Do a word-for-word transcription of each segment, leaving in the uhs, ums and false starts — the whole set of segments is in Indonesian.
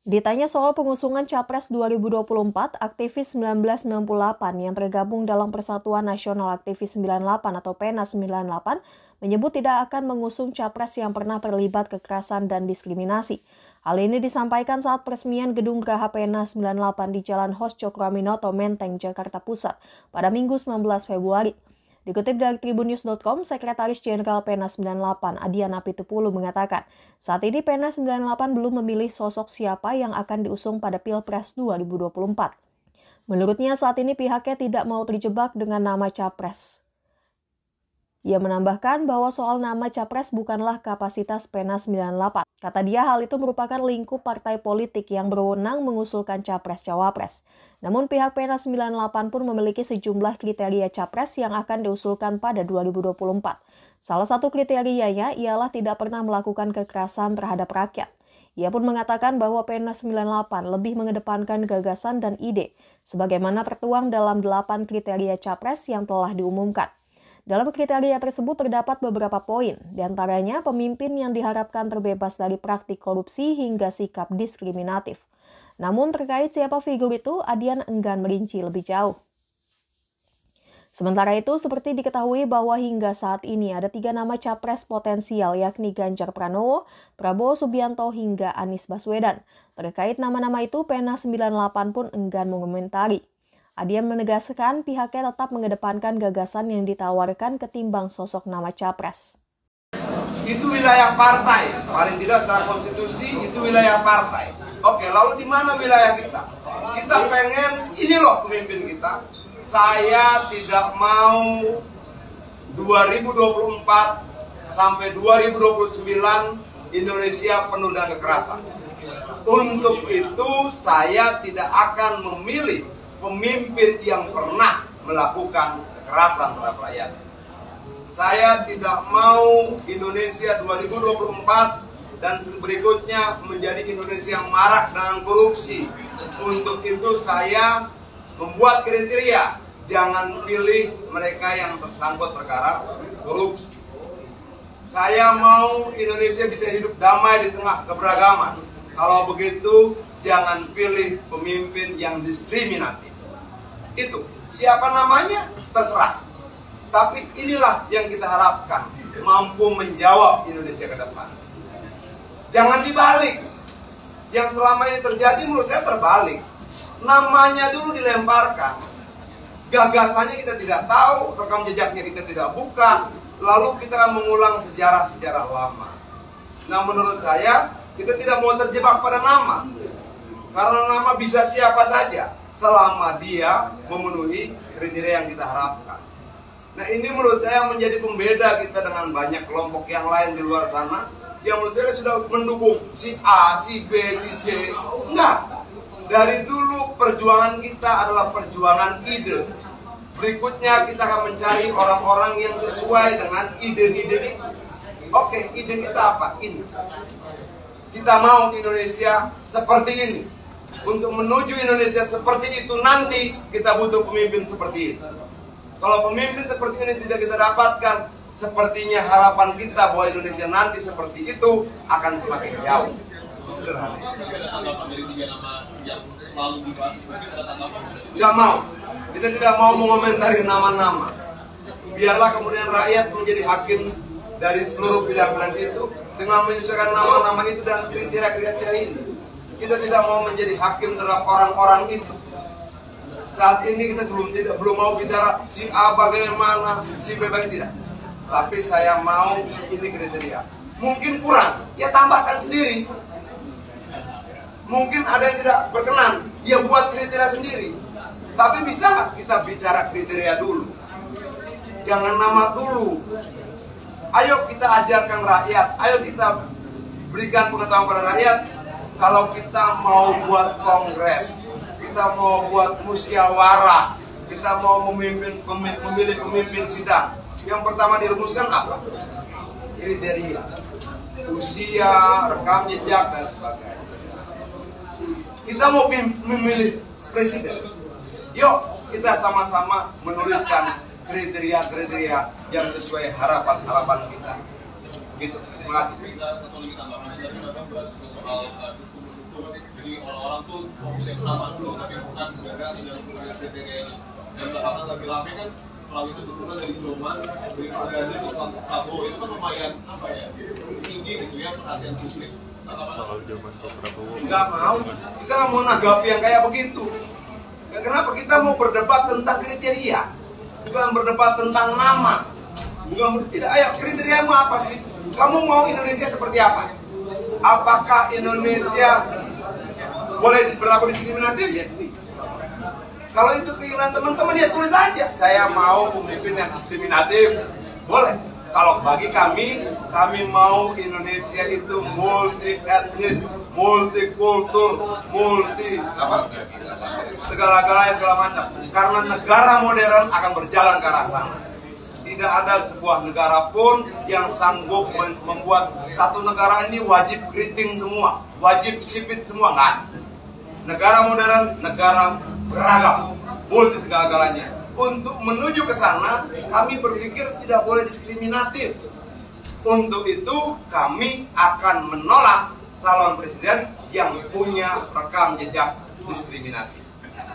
Ditanya soal pengusungan Capres dua ribu dua puluh empat, aktivis seribu sembilan ratus sembilan puluh delapan yang tergabung dalam Persatuan Nasional Aktivis sembilan puluh delapan atau P E N A sembilan puluh delapan menyebut tidak akan mengusung capres yang pernah terlibat kekerasan dan diskriminasi. Hal ini disampaikan saat peresmian gedung Geraha P E N A sembilan puluh delapan di Jalan Hos Cokroaminoto, Menteng, Jakarta Pusat pada Minggu sembilan belas Februari. Dikutip dari tribun news dot com, Sekretaris Jenderal P E N A sembilan puluh delapan, Adiana Pitupulu mengatakan, saat ini P E N A sembilan puluh delapan belum memilih sosok siapa yang akan diusung pada Pilpres dua ribu dua puluh empat. Menurutnya saat ini pihaknya tidak mau terjebak dengan nama capres. Ia menambahkan bahwa soal nama capres bukanlah kapasitas P E N A sembilan puluh delapan. Kata dia, hal itu merupakan lingkup partai politik yang berwenang mengusulkan capres-cawapres. Namun pihak P E N A sembilan puluh delapan pun memiliki sejumlah kriteria capres yang akan diusulkan pada dua ribu dua puluh empat. Salah satu kriterianya ialah tidak pernah melakukan kekerasan terhadap rakyat. Ia pun mengatakan bahwa P E N A sembilan puluh delapan lebih mengedepankan gagasan dan ide, sebagaimana tertuang dalam delapan kriteria capres yang telah diumumkan. Dalam kriteria tersebut terdapat beberapa poin, diantaranya pemimpin yang diharapkan terbebas dari praktik korupsi hingga sikap diskriminatif. Namun terkait siapa figur itu, Adian enggan merinci lebih jauh. Sementara itu, seperti diketahui bahwa hingga saat ini ada tiga nama capres potensial yakni Ganjar Pranowo, Prabowo Subianto hingga Anies Baswedan. Terkait nama-nama itu, P E N A sembilan puluh delapan pun enggan mengomentari. Adian menegaskan pihaknya tetap mengedepankan gagasan yang ditawarkan ketimbang sosok nama capres. Itu wilayah partai, paling tidak secara konstitusi itu wilayah partai. Oke, lalu di mana wilayah kita? Kita pengen, ini loh pemimpin kita. Saya tidak mau dua ribu dua puluh empat sampai dua ribu dua puluh sembilan Indonesia penuh dengan kekerasan. Untuk itu saya tidak akan memilih pemimpin yang pernah melakukan kekerasan terhadap rakyat. Saya tidak mau Indonesia dua ribu dua puluh empat dan berikutnya menjadi Indonesia yang marak dengan korupsi. Untuk itu saya membuat kriteria, jangan pilih mereka yang tersangkut perkara korupsi. Saya mau Indonesia bisa hidup damai di tengah keberagaman. Kalau begitu, jangan pilih pemimpin yang diskriminatif. Itu, siapa namanya terserah. Tapi inilah yang kita harapkan, mampu menjawab Indonesia ke depan. Jangan dibalik. Yang selama ini terjadi menurut saya terbalik. Namanya dulu dilemparkan. Gagasannya kita tidak tahu, rekam jejaknya kita tidak buka. Lalu kita akan mengulang sejarah-sejarah lama. Nah menurut saya, kita tidak mau terjebak pada nama. Karena nama bisa siapa saja, selama dia memenuhi kriteria yang kita harapkan. Nah ini menurut saya menjadi pembeda kita dengan banyak kelompok yang lain di luar sana, yang menurut saya sudah mendukung si A, si B, si C. Enggak. Dari dulu perjuangan kita adalah perjuangan ide. Berikutnya kita akan mencari orang-orang yang sesuai dengan ide-ide itu. Oke, ide kita apa? Ini. Kita mau Indonesia seperti ini. Untuk menuju Indonesia seperti itu nanti kita butuh pemimpin seperti itu. Kalau pemimpin seperti ini tidak kita dapatkan, sepertinya harapan kita bahwa Indonesia nanti seperti itu akan semakin jauh. Sederhana. Tidak mau. Kita tidak mau mengomentari nama-nama. Biarlah kemudian rakyat menjadi hakim dari seluruh pilihan-pilihan itu dengan menyesuaikan nama-nama itu dan kriteria-kriteria ini. Kita tidak mau menjadi hakim terhadap orang-orang itu. Saat ini kita belum tidak belum mau bicara si A bagaimana, si B bagaimana, tidak. Tapi saya mau ini kriteria. Mungkin kurang, ya tambahkan sendiri. Mungkin ada yang tidak berkenan, ya buat kriteria sendiri. Tapi bisa nggak kita bicara kriteria dulu? Jangan nama dulu. Ayo kita ajarkan rakyat, ayo kita berikan pengetahuan pada rakyat. Kalau kita mau buat kongres, kita mau buat musyawarah, kita mau memimpin, memilih pemimpin sidang, yang pertama dirumuskan apa? Kriteria, usia, rekam jejak dan sebagainya. Kita mau memilih presiden, yuk kita sama-sama menuliskan kriteria-kriteria yang sesuai harapan-harapan kita. Gitu. Terima kasih. Jadi orang tuh fokusnya ke nama dulu, tapi bukan gagasan dan kemudian kriteria ini. Dan belakangan lagi rame kan, kalau itu dukungan dari Joman, dari Pak Ganjar ke Pak Prabowo, itu kan lumayan apa ya, tinggi gitu ya perhatian publik. Soal Joman ke Prabowo. Nggak mau, kita nggak mau nanggapi yang kayak begitu. Kenapa kita mau berdebat tentang kriteria, bukan berdebat tentang nama, bukan tidak. Ayo, kriteriamu apa sih? Kamu mau Indonesia seperti apa? Apakah Indonesia boleh berlaku diskriminatif? Kalau itu keinginan teman-teman, ya tulis aja. Saya mau pemimpin yang diskriminatif, boleh. Kalau bagi kami, kami mau Indonesia itu multi etnis, multikultur, multi apa? Segala-galanya segala macam. Karena negara modern akan berjalan ke arah sana. Tidak ada sebuah negara pun yang sanggup membuat satu negara ini wajib keriting semua, wajib sipit semua, nggak. Negara modern, negara beragam, multi segala-galanya. Untuk menuju ke sana, kami berpikir tidak boleh diskriminatif. Untuk itu, kami akan menolak calon presiden yang punya rekam jejak diskriminatif.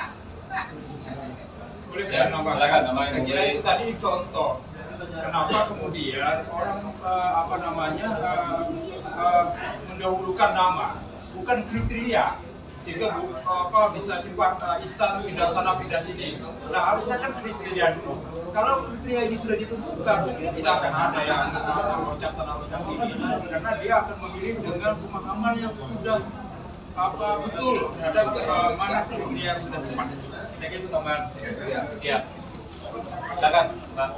Boleh saya nambahkan namanya? Kira itu tadi contoh. Kenapa kemudian orang uh, apa namanya uh, uh, mendahulukan nama, bukan kriteria, sehingga bu, apa bisa cepat uh, instan pindah sana pindah sini. Nah harusnya kan kriteria dulu. Kalau kriteria ini sudah ditentukan, sekiranya tidak akan ada yang loncat sana loncat sini, karena dia akan memilih dengan pemahaman yang sudah apa betul terhadap uh, mana kriteria yang sudah tepat. Saya kira itu tambahan. Iya. Silakan, Mbak.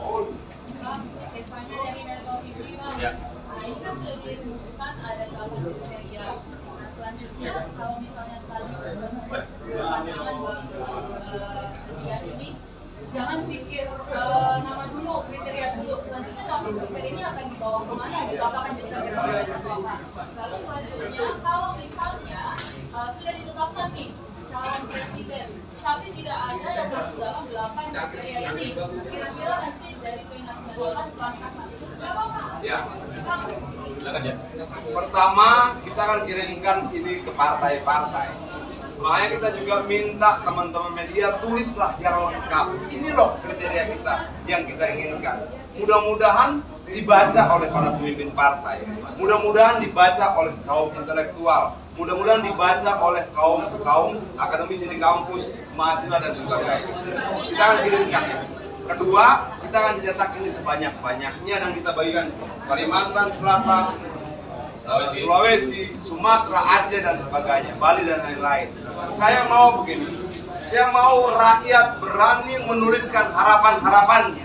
Siswanya dari Metro T V, Pak. Ya. Nah, ini kan sudah dirumuskan ada delapan kriteria. Nah, selanjutnya kalau misalnya tadi pandangan buat kriteria ini, jangan pikir uh, nama dulu, kriteria dulu. Selanjutnya delapan kriteria ini akan dibawa kemana? Gitu, apakah jadi kriteria apa? Lalu selanjutnya, kalau misalnya uh, sudah ditetapkan nih calon presiden, tapi tidak ada yang masuk dalam delapan kriteria ini, kira-kira nanti dari Penas melakukan langkah saat itu berapa, Pak? Ya. Silakan ya. Pertama, kita akan kirimkan ini ke partai-partai. Makanya kita juga minta teman-teman media tulislah yang lengkap. Ini loh kriteria kita yang kita inginkan. Mudah-mudahan dibaca oleh para pemimpin partai. Mudah-mudahan dibaca oleh kaum intelektual. Mudah-mudahan dibaca oleh kaum kaum akademisi di kampus, mahasiswa dan sebagainya. Kita akan kirimkan. Kedua, kita akan cetak ini sebanyak-banyaknya dan kita bagikan Kalimantan Selatan, Sulawesi, Sumatera, Aceh dan sebagainya, Bali dan lain-lain. Saya mau begini, saya mau rakyat berani menuliskan harapan-harapannya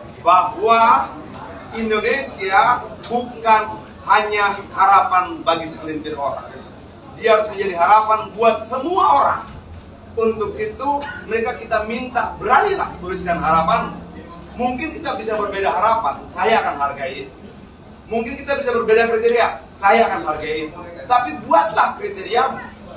bahwa Indonesia bukan hanya harapan bagi segelintir orang. Dia harus menjadi harapan buat semua orang. Untuk itu mereka kita minta beranilah tuliskan harapan. Mungkin kita bisa berbeda harapan, saya akan hargai itu. Mungkin kita bisa berbeda kriteria, saya akan hargai itu. Tapi buatlah kriteria.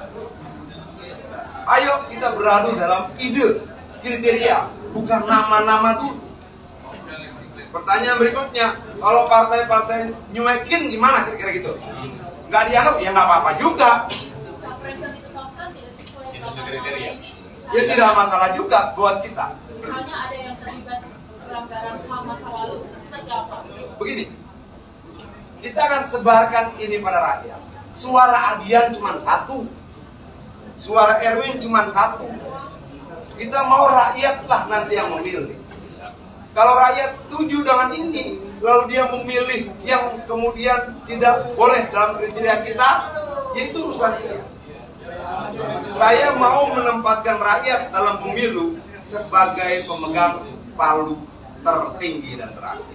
Ayo kita beradu dalam ide, kriteria, bukan nama-nama dulu. Pertanyaan berikutnya, kalau partai-partai nyuekin gimana kira-kira gitu? Nggak dianggap, ya nggak apa-apa juga. Capres yang ditetapkan tidak sesuai Itu kriteria. Ya tidak masalah juga buat kita. Misalnya ada yang terlibat pelanggaran H M masa lalu, seperti apa? Begini, kita akan sebarkan ini pada rakyat. Suara Adian cuma satu, suara Erwin cuma satu. Kita mau rakyatlah nanti yang memilih. Kalau rakyat setuju dengan ini, lalu dia memilih yang kemudian tidak boleh dalam kriteria kita, ya itu urusan dia. Saya mau menempatkan rakyat dalam pemilu sebagai pemegang palu tertinggi dan terakhir.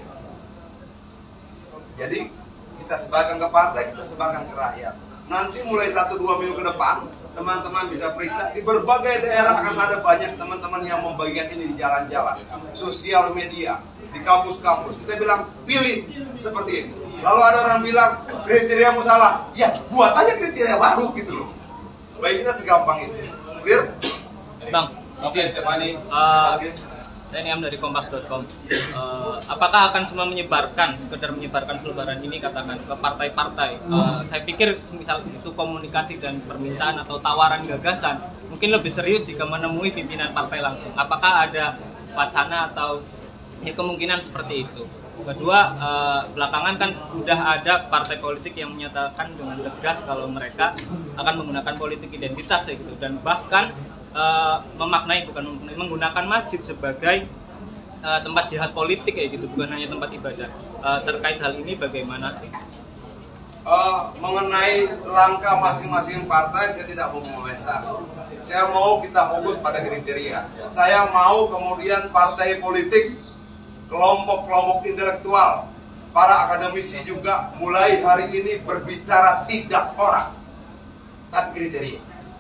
Jadi kita sebarkan ke partai, kita sebarkan ke rakyat. Nanti mulai satu dua minggu ke depan, teman-teman bisa periksa di berbagai daerah akan ada banyak teman-teman yang membagikan ini di jalan-jalan, sosial media, di kampus-kampus. Kita bilang pilih seperti ini. Lalu ada orang bilang kriteriamu salah, ya buat aja kriteria baru gitu loh. Baik, kita segampang itu. Clear? Bang, oke, Stefani. Uh, Saya Niam dari kompas titik com. Uh, apakah akan cuma menyebarkan, sekedar menyebarkan selebaran ini katakan ke partai-partai? Uh, saya pikir misal itu komunikasi dan permintaan atau tawaran gagasan mungkin lebih serius jika menemui pimpinan partai langsung. Apakah ada wacana atau ya, kemungkinan seperti itu? Kedua, uh, belakangan kan udah ada partai politik yang menyatakan dengan tegas kalau mereka akan menggunakan politik identitas ya gitu, dan bahkan Uh, memaknai bukan memaknai, menggunakan masjid sebagai uh, tempat jihad politik ya gitu, bukan hanya tempat ibadah. Uh, terkait hal ini bagaimana? Uh, mengenai langkah masing-masing partai saya tidak mau komentar. Saya mau kita fokus pada kriteria. Saya mau kemudian partai politik, kelompok-kelompok intelektual, para akademisi juga mulai hari ini berbicara tiga orang, tapi kriteria.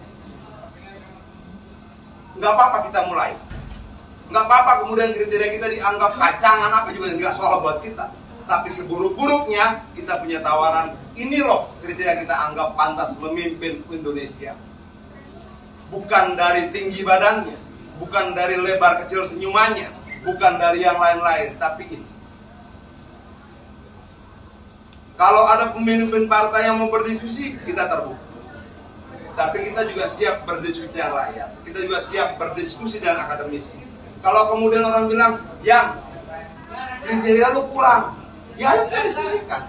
Nggak apa-apa kita mulai, nggak apa-apa kemudian kriteria kita dianggap kacangan apa juga nggak soal buat kita. Tapi seburuk-buruknya kita punya tawaran, ini loh kriteria kita anggap pantas memimpin Indonesia. Bukan dari tinggi badannya, bukan dari lebar kecil senyumannya, bukan dari yang lain-lain, tapi ini. Kalau ada pemimpin partai yang mau berdiskusi, kita terbuka. Tapi kita juga siap berdiskusi dengan rakyat. Kita juga siap berdiskusi dengan akademisi. Kalau kemudian orang bilang, yang kriteria lu kurang, ya ayo kita diskusikan.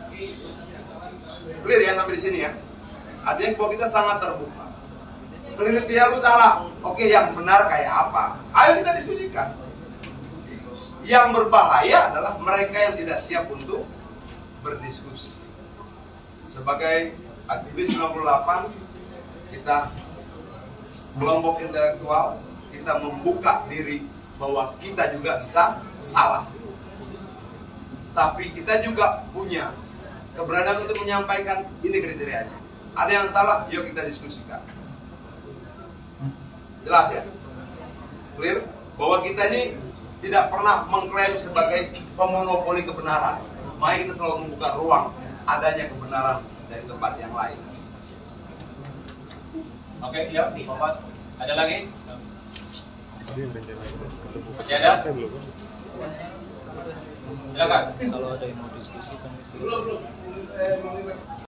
Clear ya sampai di sini ya. Artinya bahwa kita sangat terbuka. Kriteria lu salah, oke yang benar kayak apa? Ayo kita diskusikan. Yang berbahaya adalah mereka yang tidak siap untuk berdiskusi. Sebagai aktivis sembilan puluh delapan, kita kelompok intelektual, kita membuka diri bahwa kita juga bisa salah. Tapi kita juga punya keberanian untuk menyampaikan ini kriterianya. Ada yang salah, yuk kita diskusikan. Jelas ya? Clear? Bahwa kita ini tidak pernah mengklaim sebagai pemonopoli kebenaran. Mari kita selalu membuka ruang adanya kebenaran dari tempat yang lain. Oke, ya, Kompas. Ada lagi? Masih ada? Silakan. Kalau ada yang mau diskusi kan